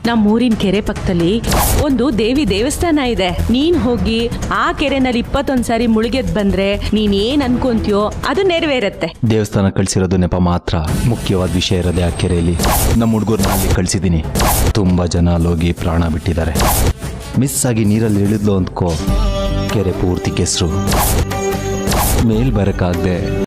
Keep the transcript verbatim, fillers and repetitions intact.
ನಮ್ಮೂರಿನ ಕೆರೆ ಪಕ್ಕದಲ್ಲಿ ಒಂದು ದೇವಿ ದೇವಸ್ಥಾನ ಇದೆ. ನೀನ್ ಹೋಗಿ ಆ ಕೆರೆನಲ್ಲಿ ಇಪ್ಪತ್ತೊಂದ್ ಸಾರಿ ಮುಳುಗೆದ್ ಬಂದ್ರೆ ನೀನ್ ಏನ್ ಅನ್ಕೊಂತೀಯೋ ಅದು ನೆರವೇರತ್ತೆ. ದೇವಸ್ಥಾನ ಕಳ್ಸಿರೋದು ನೆಪ ಮಾತ್ರ, ಮುಖ್ಯವಾದ ವಿಷಯ ಇರೋದೇ ಆ ಕೆರೆಯಲ್ಲಿ. ನಮ್ಮ ಹುಡುಗರ್ನ ಅಲ್ಲಿ ಕಳ್ಸಿದೀನಿ. ತುಂಬಾ ಜನ ಅಲ್ಲೋಗಿ ಪ್ರಾಣ ಬಿಟ್ಟಿದ್ದಾರೆ. ಮಿಸ್ ಆಗಿ ನೀರಲ್ಲಿ ಇಳಿದ್ಲು ಅಂದ್ಕೋ, ಕೆರೆ ಪೂರ್ತಿ ಕೆಸರು. ಮೇಲ್ ಬರಕ್ಕಾಗ್ದೆ